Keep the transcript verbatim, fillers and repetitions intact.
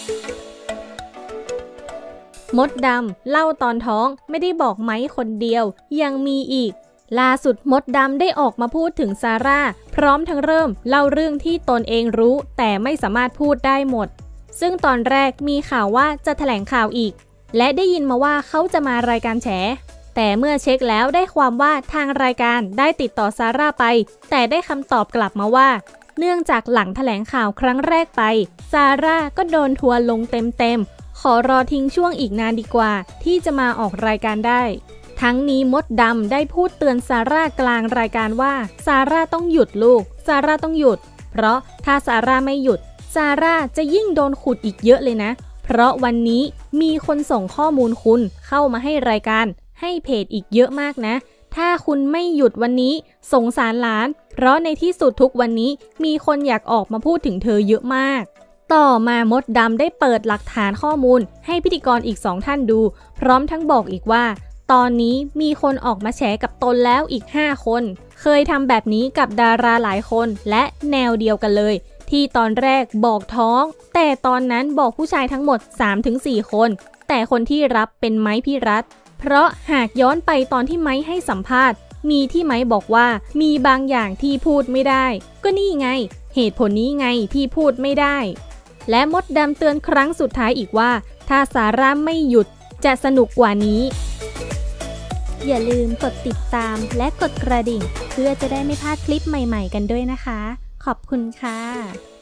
มดดำเล่าตอนท้องไม่ได้บอกไม้คนเดียวยังมีอีกล่าสุดมดดำได้ออกมาพูดถึงซาร่าพร้อมทั้งเริ่มเล่าเรื่องที่ตนเองรู้แต่ไม่สามารถพูดได้หมดซึ่งตอนแรกมีข่าวว่าจะแถลงข่าวอีกและได้ยินมาว่าเขาจะมารายการแฉแต่เมื่อเช็คแล้วได้ความว่าทางรายการได้ติดต่อซาร่าไปแต่ได้คำตอบกลับมาว่าเนื่องจากหลังแถลงข่าวครั้งแรกไปซาร่าก็โดนทัวร์ลงเต็มๆขอรอทิ้งช่วงอีกนานดีกว่าที่จะมาออกรายการได้ทั้งนี้มดดำได้พูดเตือนซาร่ากลางรายการว่าซาร่าต้องหยุดลูกซาร่าต้องหยุดเพราะถ้าซาร่าไม่หยุดซาร่าจะยิ่งโดนขุดอีกเยอะเลยนะเพราะวันนี้มีคนส่งข้อมูลคุณเข้ามาให้รายการให้เพจอีกเยอะมากนะถ้าคุณไม่หยุดวันนี้สงสารหลานเพราะในที่สุดทุกวันนี้มีคนอยากออกมาพูดถึงเธอเยอะมากต่อมามดดำได้เปิดหลักฐานข้อมูลให้พิธีกรอีกสองท่านดูพร้อมทั้งบอกอีกว่าตอนนี้มีคนออกมาแฉกับตนแล้วอีกห้าคนเคยทำแบบนี้กับดาราหลายคนและแนวเดียวกันเลยที่ตอนแรกบอกท้องแต่ตอนนั้นบอกผู้ชายทั้งหมด สามถึงสี่ คนแต่คนที่รับเป็นไม้พี่รัฐเพราะหากย้อนไปตอนที่ไม้ให้สัมภาษณ์มีที่ไม้บอกว่ามีบางอย่างที่พูดไม่ได้ก็นี่ไงเหตุผลนี้ไงที่พูดไม่ได้และมดดำเตือนครั้งสุดท้ายอีกว่าถ้าซาร่าไม่หยุดจะสนุกกว่านี้อย่าลืมกดติดตามและกดกระดิ่งเพื่อจะได้ไม่พลาดคลิปใหม่ๆกันด้วยนะคะขอบคุณค่ะ